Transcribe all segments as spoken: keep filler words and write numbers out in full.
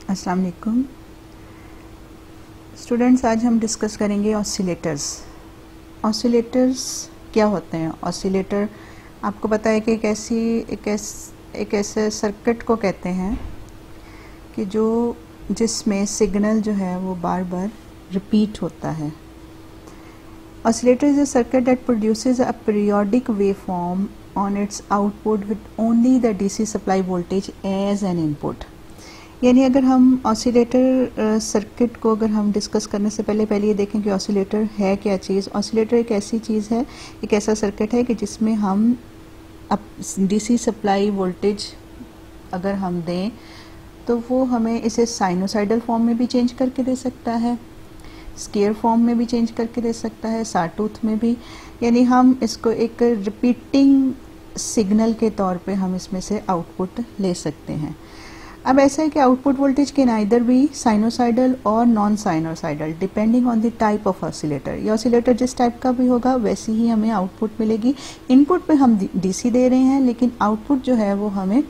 अस्सलाम वालेकुम स्टूडेंट्स, आज हम डिस्कस करेंगे ऑसिलेटर्स। ऑसिलेटर्स क्या होते हैं? ऑसिलेटर आपको पता है कि एक ऐसी एक ऐस एक ऐसे सर्किट को कहते हैं कि जो जिसमें सिग्नल जो है वो बार बार रिपीट होता है। Oscillator is a circuit that produces a periodic waveform on its output with only the DC supply voltage as an input. यानी अगर हम ऑसिलेटर सर्किट को अगर हम डिस्कस करने से पहले पहले ये देखें कि ऑसिलेटर है क्या चीज़। ऑसिलेटर एक ऐसी चीज़ है, एक ऐसा सर्किट है कि जिसमें हम अब डीसी सप्लाई वोल्टेज अगर हम दें तो वो हमें इसे साइनोसाइडल फॉर्म में भी चेंज करके दे सकता है, स्केयर फॉर्म में भी चेंज करके दे सकता है, साटूथ में भी। यानी हम इसको एक रिपीटिंग सिग्नल के तौर पे हम इसमें से आउटपुट ले सकते हैं। अब ऐसा है कि output voltage can either be sinusoidal और non sinusoidal depending on the type of oscillator. ये ऑसिलेटर जिस टाइप का भी होगा वैसी ही हमें आउटपुट मिलेगी। इनपुट पे हम डीसी दे रहे हैं लेकिन आउटपुट जो है वो हमें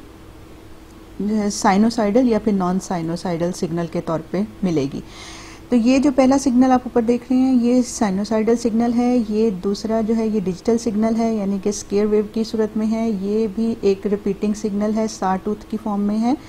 साइनोसाइडल या फिर नॉन साइनोसाइडल सिग्नल के तौर पे मिलेगी। तो ये जो पहला सिग्नल आप ऊपर देख रहे हैं ये साइनोसाइडल सिग्नल है। ये दूसरा जो है ये डिजिटल सिग्नल है, यानी कि स्केयर वेव की सूरत में है। ये भी एक रिपीटिंग सिग्नल है, साटूथ की फॉर्म में है।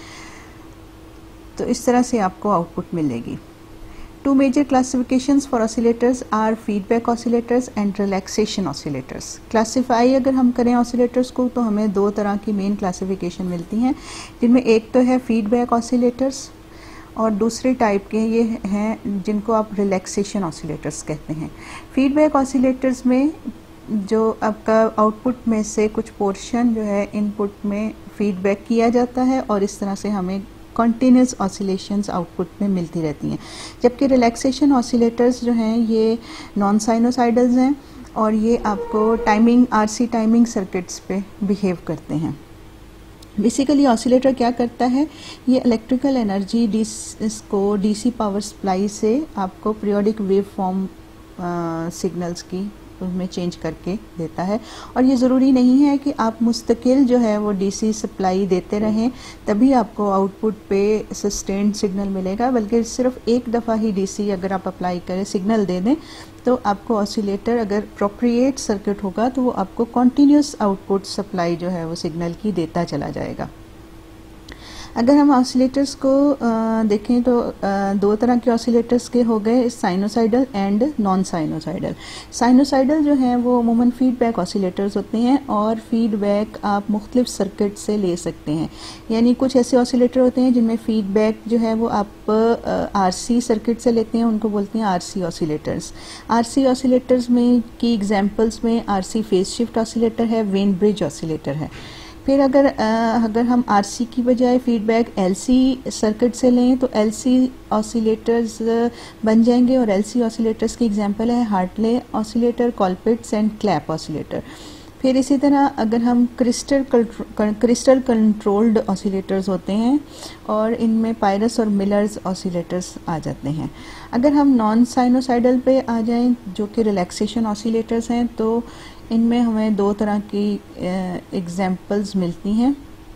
तो इस तरह से आपको आउटपुट मिलेगी। Two major classifications for oscillators are feedback oscillators and relaxation oscillators. Classify अगर हम करें ऑसिलेटर्स को तो हमें दो तरह की मेन क्लासिफिकेशन मिलती हैं, जिनमें एक तो है फीडबैक ऑसिलेटर्स और दूसरे टाइप के ये हैं जिनको आप रिलैक्सेशन ऑसिलेटर्स कहते हैं। फीडबैक ऑसिलेटर्स में जो आपका आउटपुट में से कुछ पोर्शन जो है इनपुट में फीडबैक किया जाता है और इस तरह से हमें कंटिन्यूस ऑसिलेशंस आउटपुट में मिलती रहती हैं। जबकि रिलैक्सेशन ऑसिलेटर्स जो हैं ये नॉन साइनोसाइडल्स हैं और ये आपको टाइमिंग आरसी टाइमिंग सर्किट्स पे बिहेव करते हैं। बेसिकली ऑसिलेटर क्या करता है, ये इलेक्ट्रिकल एनर्जी इसको डीसी पावर सप्लाई से आपको पीरियोडिक वेव फॉर्म सिग्नल्स की उसमें चेंज करके देता है। और ये ज़रूरी नहीं है कि आप मुस्तकिल जो है वो डीसी सप्लाई देते रहें तभी आपको आउटपुट पे सस्टेन्ड सिग्नल मिलेगा, बल्कि सिर्फ एक दफ़ा ही डीसी अगर आप अप्लाई करें सिग्नल दे दें तो आपको ऑसिलेटर अगर अप्रोप्रिएट सर्किट होगा तो वो आपको कॉन्टीन्यूस आउटपुट सप्लाई जो है वो सिग्नल की देता चला जाएगा। अगर हम ऑसिलेटर्स को आ, देखें तो आ, दो तरह के ऑसिलेटर्स के हो गए, sinusoidal and non sinusoidal. Sinusoidal जो हैं वो अमूमन फीडबैक ऑसिलेटर्स होते हैं और फीडबैक आप मुख्तलिफ सर्किट से ले सकते हैं। यानी कुछ ऐसे ऑसिलेटर होते हैं जिनमें फीडबैक जो है वो आप आरसी सर्किट से लेते हैं, उनको बोलते हैं आरसी ऑसिलेटर्स। आरसी ऑसिलेटर्स में की एग्जांपल्स में आरसी फेज शिफ्ट ऑसिलेटर है, वेन ब्रिज ऑसिलेटर है। फिर अगर आ, अगर हम आरसी की बजाय फीडबैक एलसी सर्किट से लें तो एलसी ऑसिलेटर्स बन जाएंगे और एलसी ऑसिलेटर्स की एग्जांपल है Hartley oscillator, Colpitts and Clapp oscillator. फिर इसी तरह अगर हम क्रिस्टल क्रिस्टल कंट्रोल्ड ऑसिलेटर्स होते हैं और इनमें पायरस और मिलर्स ऑसिलेटर्स आ जाते हैं। अगर हम नॉन साइनोसाइडल पे आ जाएं जो कि रिलैक्सेशन ऑसिलेटर्स हैं तो इनमें हमें दो तरह की एग्जांपल्स मिलती हैं,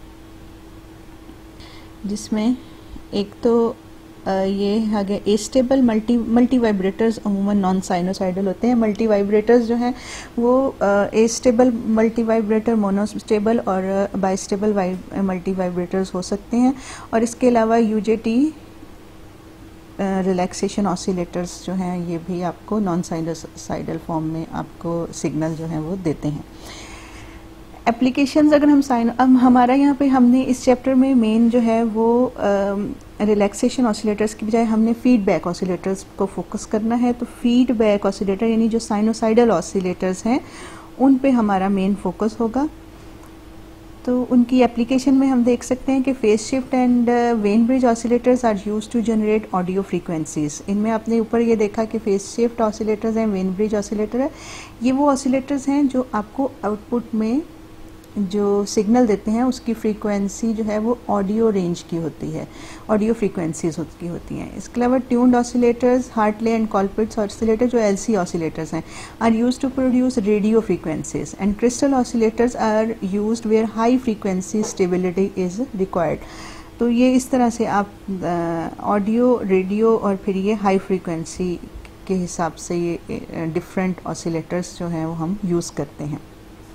जिसमें एक तो ये आगे एस्टेबल मल्टी मल्टी वाइब्रेटर्स अमूमन नॉन साइनोसाइडल होते हैं। मल्टी वाइब्रेटर्स जो हैं वो एस्टेबल मल्टी वाइब्रेटर, मोनोस्टेबल और बाइस्टेबल मल्टी वाइब्रेटर्स हो सकते हैं। और इसके अलावा यूजेटी रिलैक्सेशन ऑसिलेटर्स जो हैं ये भी आपको नॉन साइनोसाइडल फॉर्म में आपको सिग्नल जो है वो देते हैं। एप्लीकेशंस अगर हम साइन अब हमारा यहाँ पे हमने इस चैप्टर में मेन जो है वो रिलैक्सेशन ऑसिलेटर्स की बजाय हमने फीडबैक ऑसिलेटर्स को फोकस करना है। तो फीडबैक ऑसिलेटर यानी जो साइनोसाइडल ऑसिलेटर्स हैं उन पे हमारा मेन फोकस होगा। तो उनकी एप्लीकेशन में हम देख सकते हैं कि phase shift and Wien bridge oscillators are used to generate audio frequencies. इनमें आपने ऊपर ये देखा कि फेज शिफ्ट ऑसिलेटर्स हैं, वेन ब्रिज ऑसिलेटर है। ये वो ऑसिलेटर्स हैं जो आपको आउटपुट में जो सिग्नल देते हैं उसकी फ्रीक्वेंसी जो है वो ऑडियो रेंज की होती है, ऑडियो फ्रीक्वेंसीज की होती हैं। इसके अलावा tuned oscillators, Hartley and Colpitts oscillator जो एलसी ऑसिलेटर्स हैं are used to produce radio frequencies and crystal oscillators are used where high frequency stability is required. तो ये इस तरह से आप ऑडियो, रेडियो और फिर ये हाई फ्रीक्वेंसी के हिसाब से ये डिफरेंट ऑसिलेटर्स जो हैं वो हम यूज़ करते हैं।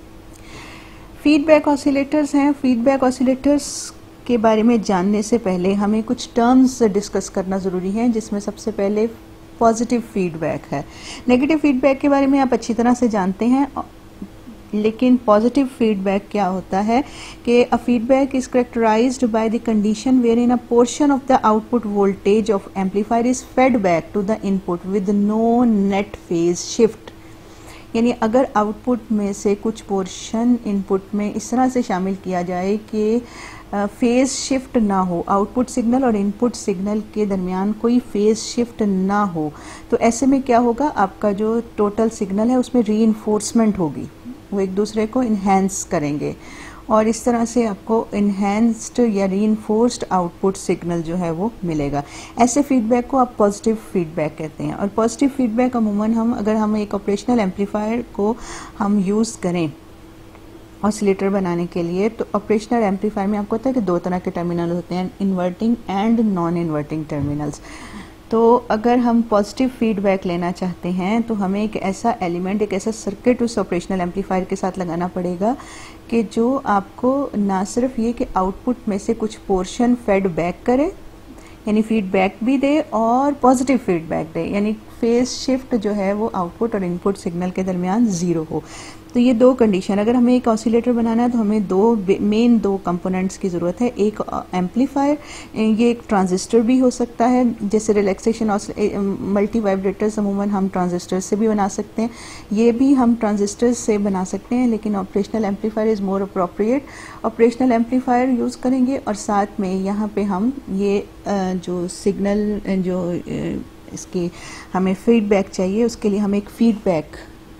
फीडबैक ऑसिलेटर्स हैं। फीडबैक ऑसिलेटर्स के बारे में जानने से पहले हमें कुछ टर्म्स डिस्कस करना ज़रूरी है, जिसमें सबसे पहले पॉजिटिव फीडबैक है। नेगेटिव फीडबैक के बारे में आप अच्छी तरह से जानते हैं, लेकिन पॉजिटिव फीडबैक क्या होता है कि a feedback is characterized by the condition where in a portion of the output voltage of amplifier is fed back to the input with no net phase shift. यानी अगर आउटपुट में से कुछ portion input में इस तरह से शामिल किया जाए कि फेज शिफ्ट ना हो, आउटपुट सिग्नल और इनपुट सिग्नल के दरमियान कोई फेज शिफ्ट ना हो, तो ऐसे में क्या होगा, आपका जो टोटल सिग्नल है उसमें रीइंफोर्समेंट होगी, वो एक दूसरे को इन्हेंस करेंगे और इस तरह से आपको इन्हेंस्ड या रीइंफोर्स्ड आउटपुट सिग्नल जो है वो मिलेगा। ऐसे फीडबैक को आप पॉजिटिव फीडबैक कहते हैं। और पॉजिटिव फीडबैक अमूमन हम अगर हम एक ऑपरेशनल एम्पलीफायर को हम यूज़ करें ऑसिलेटर बनाने के लिए, तो ऑपरेशनल एम्पलीफायर में आपको पता है कि दो तरह के टर्मिनल होते हैं, inverting and non inverting terminals. तो अगर हम पॉजिटिव फीडबैक लेना चाहते हैं तो हमें एक ऐसा एलिमेंट, एक ऐसा सर्किट उस ऑपरेशनल एम्पलीफायर के साथ लगाना पड़ेगा कि जो आपको ना सिर्फ ये कि आउटपुट में से कुछ पोर्शन फेड बैक करे, यानी फीडबैक भी दे, और पॉजिटिव फीडबैक दे, यानी फेज शिफ्ट जो है वो आउटपुट और इनपुट सिग्नल के दरमियान ज़ीरो हो। तो ये दो कंडीशन, अगर हमें एक ऑसिलेटर बनाना है तो हमें दो मेन दो कंपोनेंट्स की ज़रूरत है। एक एम्पलीफायर, ये एक ट्रांजिस्टर भी हो सकता है, जैसे रिलैक्सेशन मल्टी वाइब्रेटर्स अमूमन हम ट्रांजिस्टर से भी बना सकते हैं, ये भी हम ट्रांजिस्टर से बना सकते हैं, लेकिन operational amplifier is more appropriate. Operational amplifier use करेंगे और साथ में यहाँ पे हम ये जो सिग्नल जो इसके हमें फीडबैक चाहिए, उसके लिए हम एक फीडबैक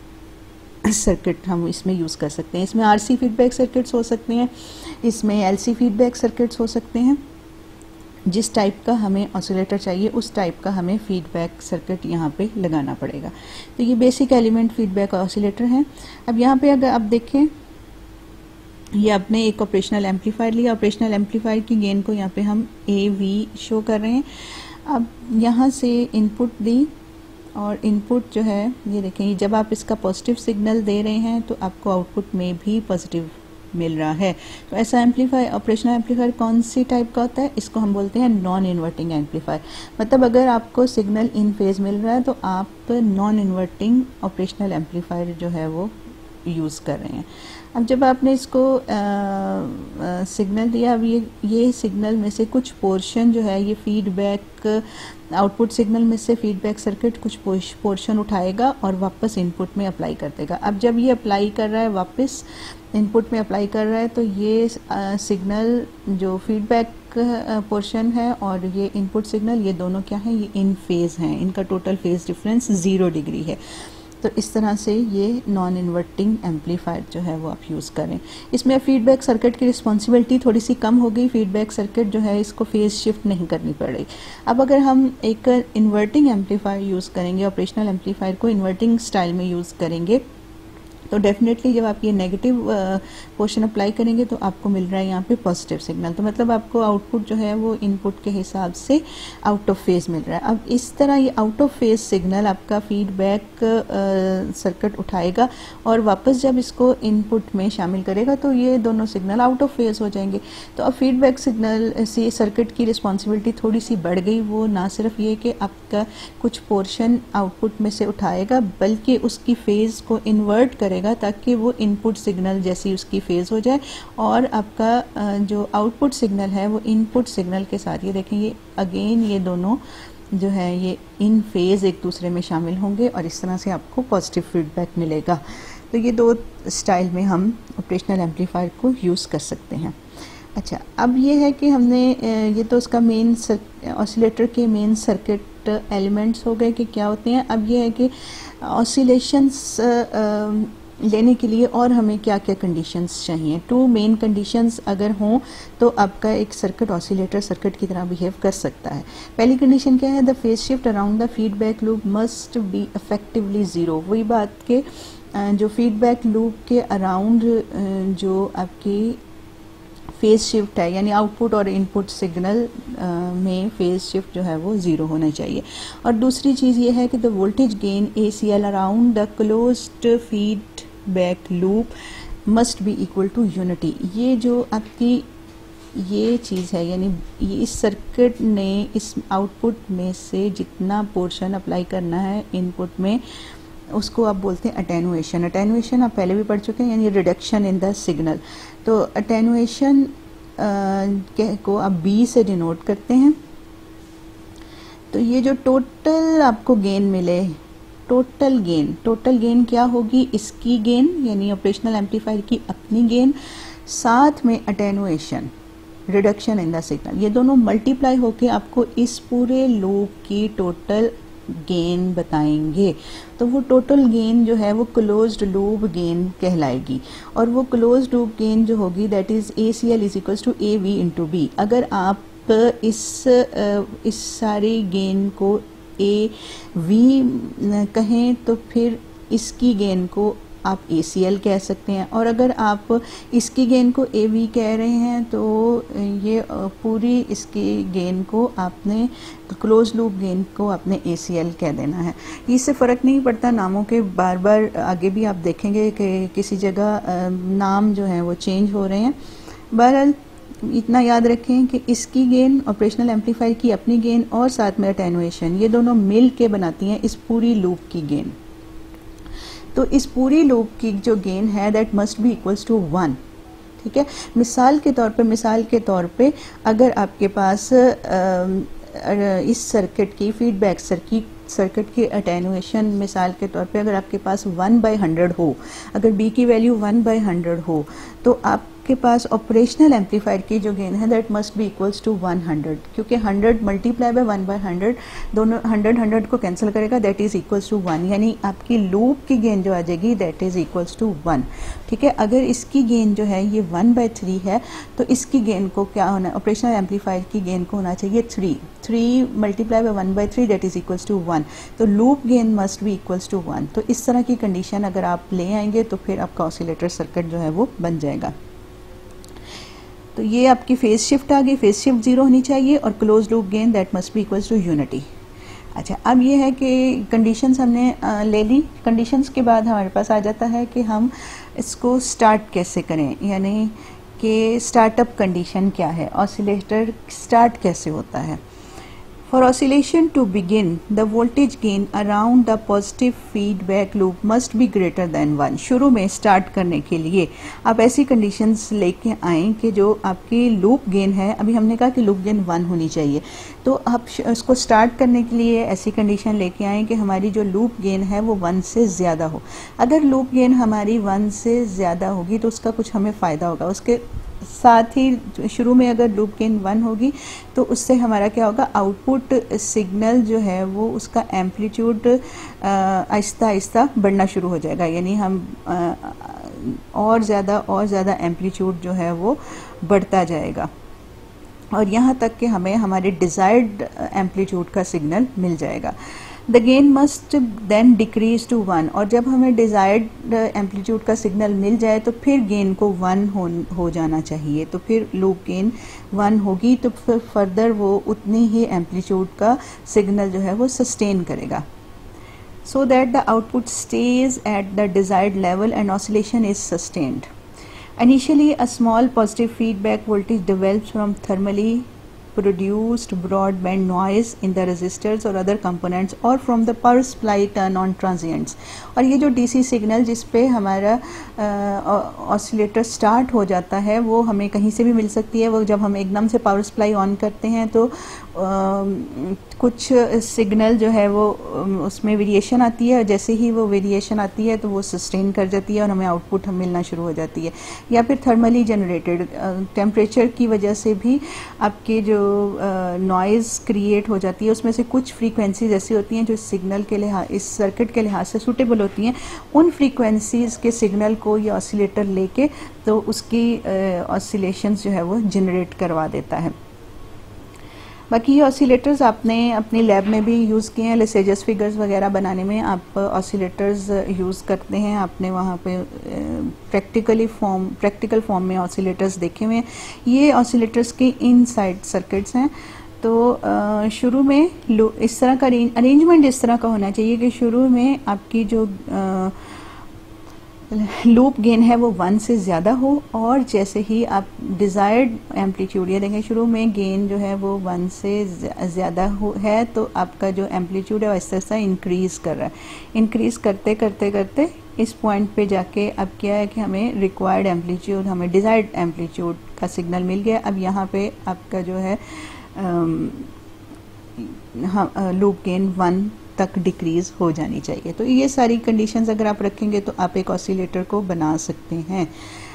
सर्किट हम इसमें यूज़ कर सकते हैं। इसमें आरसी फीडबैक सर्किट्स हो सकते हैं, इसमें एलसी फीडबैक सर्किट्स हो सकते हैं। जिस टाइप का हमें ऑसिलेटर चाहिए उस टाइप का हमें फीडबैक सर्किट यहाँ पे लगाना पड़ेगा। तो ये बेसिक एलिमेंट फीडबैक ऑसिलेटर हैं। अब यहाँ पे अगर आप देखें, ये आपने एक ऑपरेशनल एम्पलीफायर लिया, ऑपरेशनल एम्पलीफायर की गेन को यहाँ पे हम ए वी शो कर रहे हैं। अब यहाँ से इनपुट दी और इनपुट जो है ये देखें, जब आप इसका पॉजिटिव सिग्नल दे रहे हैं तो आपको आउटपुट में भी पॉजिटिव मिल रहा है। तो ऐसा एम्पलीफायर, ऑपरेशनल एम्पलीफायर कौन सी टाइप का होता है, इसको हम बोलते हैं नॉन इन्वर्टिंग एम्पलीफायर। मतलब अगर आपको सिग्नल इन फेज मिल रहा है तो आप नॉन इन्वर्टिंग ऑपरेशनल एम्पलीफायर जो है वो यूज़ कर रहे हैं। अब जब आपने इसको आ, आ, सिग्नल दिया, अब ये ये सिग्नल में से कुछ पोर्शन जो है ये फीडबैक, आउटपुट सिग्नल में से फीडबैक सर्किट कुछ पोर्शन उठाएगा और वापस इनपुट में अप्लाई कर देगा। अब जब ये अप्लाई कर रहा है, वापस इनपुट में अप्लाई कर रहा है, तो ये आ, सिग्नल जो फीडबैक पोर्शन है और ये इनपुट सिग्नल, ये दोनों क्या हैं, ये इन फेज हैं, इनका total phase difference zero degree है। तो इस तरह से ये नॉन इन्वर्टिंग एम्पलीफायर जो है वो आप यूज़ करें। इसमें फीडबैक सर्किट की रिस्पॉन्सिबिलिटी थोड़ी सी कम हो गई, फीडबैक सर्किट जो है इसको फेज शिफ्ट नहीं करनी पड़ेगी। अब अगर हम एक इन्वर्टिंग एम्पलीफायर यूज़ करेंगे, ऑपरेशनल एम्पलीफायर को इन्वर्टिंग स्टाइल में यूज़ करेंगे, तो डेफिनेटली जब आप ये नेगेटिव पोर्शन अप्लाई करेंगे तो आपको मिल रहा है यहाँ पे पॉजिटिव सिग्नल। तो मतलब आपको आउटपुट जो है वो इनपुट के हिसाब से आउट ऑफ फेज मिल रहा है। अब इस तरह ये आउट ऑफ फेज सिग्नल आपका फीडबैक सर्किट उठाएगा और वापस जब इसको इनपुट में शामिल करेगा तो ये दोनों सिग्नल आउट ऑफ फेज हो जाएंगे। तो अब फीडबैक सिग्नल से सर्किट की रिस्पॉन्सिबिलिटी थोड़ी सी बढ़ गई। वो ना सिर्फ ये कि आपका कुछ पोर्शन आउटपुट में से उठाएगा, बल्कि उसकी फेज को इन्वर्ट करेगा ताकि वो इनपुट सिग्नल जैसी उसकी फेज हो जाए और आपका जो आउटपुट सिग्नल है वो इनपुट सिग्नल के साथ, ये देखेंगे अगेन ये दोनों जो है ये इन फेज एक दूसरे में शामिल होंगे और इस तरह से आपको पॉजिटिव फीडबैक मिलेगा। तो ये दो स्टाइल में हम ऑपरेशनल एम्पलीफायर को यूज़ कर सकते हैं। अच्छा, अब ये है कि हमने ये तो उसका मेन ऑसिलेटर के मेन सर्किट एलिमेंट्स हो गए कि क्या होते हैं। अब ये है कि ऑसिलेशंस लेने के लिए और हमें क्या क्या कंडीशंस चाहिए। टू मेन कंडीशंस अगर हों तो आपका एक सर्किट ऑसिलेटर सर्किट की तरह बिहेव कर सकता है। पहली कंडीशन क्या है, the phase shift around the feedback loop must be effectively zero. वही बात के जो फीडबैक लूप के अराउंड जो आपकी फेज शिफ्ट है, यानी आउटपुट और इनपुट सिग्नल में फेज शिफ्ट जो है वो ज़ीरो होना चाहिए। और दूसरी चीज़ ये है कि the voltage gain A C L around the closed feedback loop must be equal to unity. ये जो आपकी ये चीज़ है, यानी ये इस सर्किट ने इस आउटपुट में से जितना पोर्शन अप्लाई करना है इनपुट में, उसको आप बोलते हैं अटेनुएशन। अटेनुएशन आप पहले भी पढ़ चुके हैं, यानी रिडक्शन इन द सिग्नल। तो अटेनुएशन को आप बी से डिनोट करते हैं। तो ये जो टोटल आपको गेन मिले, टोटल गेन, टोटल गेन क्या होगी, इसकी गेन यानी ऑपरेशनल एम्पलीफायर की अपनी गेन, साथ में attenuation, reduction in the signal, ये दोनों मल्टीप्लाई होके आपको इस पूरे लूप की टोटल गेन बताएंगे। तो वो टोटल गेन जो है वो क्लोज्ड लूप गेन कहलाएगी। और वो क्लोज्ड लूप गेन जो होगी that is A C L is equals to A V into B. अगर आप इस इस सारी गेन को ए वी कहें तो फिर इसकी गेन को आप ए सी एल कह सकते हैं, और अगर आप इसकी गेन को ए वी कह रहे हैं तो ये पूरी इसकी गेन को आपने क्लोज लूप गेन को आपने ए सी एल कह देना है। इससे फ़र्क नहीं पड़ता नामों के, बार बार आगे भी आप देखेंगे कि किसी जगह नाम जो है वो चेंज हो रहे हैं। बहरहाल इतना याद रखें कि इसकी गेन, ऑपरेशनल एम्पलीफायर की अपनी गेन और साथ में अटेनुएशन, ये दोनों मिल के बनाती हैं इस पूरी लूप की गेन। तो इस पूरी लूप की जो गेन है that must be equals to one. ठीक है, मिसाल के तौर पे मिसाल के तौर पे अगर आपके पास आ, इस सर्किट की फीडबैक सर्किट सर्किट की अटेनुएशन मिसाल के तौर पे अगर आपके पास वन बाई हंड्रेड हो, अगर बी की वैल्यू वन बाई हंड्रेड हो, तो आपके पास ऑपरेशनल एम्पलीफायर की जो गेन है that must be equals to one hundred, क्योंकि hundred multiply by one by hundred, दोनों हंड्रेड हंड्रेड को कैंसिल करेगा, that is equals to one, यानी आपकी लूप की गेन जो आ जाएगी that is equals to one. ठीक है, अगर इसकी गेन जो है ये वन बाई थ्री है तो इसकी गेन को क्या होना, ऑपरेशनल एम्पलीफायर की गेन को होना चाहिए three, three multiply by one by three that is equals to one. तो loop gain must be equals to one. तो इस तरह की कंडीशन अगर आप ले आएंगे तो फिर आपका ऑसिलेटर सर्किट जो है वो बन जाएगा। तो ये आपकी फेज शिफ्ट आ गई, फेज शिफ्ट जीरो होनी चाहिए और close loop gain that must be equals to unity. अच्छा, अब ये है कि कंडीशंस हमने आ, ले ली। कंडीशंस के बाद हमारे पास आ जाता है कि हम इसको स्टार्ट कैसे करें, यानी कि स्टार्टअप कंडीशन क्या है, ऑसिलेटर स्टार्ट कैसे होता है। For oscillation to begin, the voltage gain around the positive feedback loop must be greater than one. शुरू में स्टार्ट करने के लिए आप ऐसी कंडीशंस लेके आएँ कि जो आपकी लूप गेन है, अभी हमने कहा कि लूप गेन वन होनी चाहिए, तो आप उसको स्टार्ट करने के लिए ऐसी कंडीशन लेके आएँ कि हमारी जो लूप गेन है वो वन से ज़्यादा हो। अगर लूप गेन हमारी वन से ज़्यादा होगी तो उसका कुछ हमें फ़ायदा होगा, उसके साथ ही शुरू में अगर लूप गेन वन होगी तो उससे हमारा क्या होगा, आउटपुट सिग्नल जो है वो उसका एम्पलीट्यूड आहिस्ता आहिस्ता बढ़ना शुरू हो जाएगा, यानी हम आ, और ज़्यादा और ज़्यादा एम्पलीट्यूड जो है वो बढ़ता जाएगा और यहाँ तक कि हमें हमारे डिज़ायर्ड एम्पलीट्यूड का सिग्नल मिल जाएगा। The gain must then decrease to one, और जब हमें डिज़ायर्ड एम्पलीट्यूड का सिग्नल मिल जाए तो फिर गेन को वन हो हो जाना चाहिए, तो फिर लूप गेन वन होगी तो फिर फर्दर वो उतनी ही एम्पलीट्यूड का सिग्नल जो है वो सस्टेन करेगा, so that the output stays at the desired level and oscillation is sustained. Initially, a small positive feedback voltage develops from thermally produced broadband noise in the resistors or other components or from the power supply turn on transients. और ये जो DC signal जिस पे हमारा oscillator start हो जाता है वो हमें कहीं से भी मिल सकती है। वो जब हम एकदम से पावर सप्लाई ऑन करते हैं तो आ, कुछ सिग्नल जो है वो उसमें वेरिएशन आती है, और जैसे ही वो वेरिएशन आती है तो वो सस्टेन कर जाती है और हमें आउटपुट हम मिलना शुरू हो जाती है। या फिर थर्मली जनरेटेड टेम्परेचर की वजह से भी आपके जो नॉइज़ क्रिएट हो जाती है, उसमें से कुछ फ्रीक्वेंसीज ऐसी होती हैं जो सिग्नल के लिहाज इस सर्किट के लिहाज से सूटेबल होती हैं। उन फ्रीक्वेंसीज के सिग्नल को ये ऑसिलेटर लेके तो उसकी ऑसिलेशंस जो है वो जनरेट करवा देता है। बाकी ये ऑसिलेटर्स आपने अपनी लैब में भी यूज़ किए हैं, लेसेजस फिगर्स वगैरह बनाने में आप ऑसिलेटर्स यूज़ करते हैं। आपने वहाँ पे प्रैक्टिकली फॉर्म प्रैक्टिकल फॉर्म में ऑसिलेटर्स देखे हुए हैं। ये ऑसिलेटर्स के इनसाइड सर्किट्स हैं। तो शुरू में इस तरह का अरेंजमेंट इस तरह का होना चाहिए कि शुरू में आपकी जो आ, लूप गेन है वो वन से ज़्यादा हो, और जैसे ही आप डिज़ायर्ड एम्पलीट्यूड, ये देखें शुरू में गेन जो है वो वन से ज़्यादा हो है तो आपका जो एम्पलीट्यूड है वो ऐसा ऐसा इंक्रीज़ कर रहा है। इंक्रीज़ करते करते करते इस पॉइंट पे जाके अब क्या है कि हमें रिक्वायर्ड एम्पलीट्यूड, हमें डिज़ायर्ड एम्पलीट्यूड का सिग्नल मिल गया। अब यहाँ पे आपका जो है लूप गेन वन तक डिक्रीज हो जानी चाहिए। तो ये सारी कंडीशंस अगर आप रखेंगे तो आप एक ऑसिलेटर को बना सकते हैं।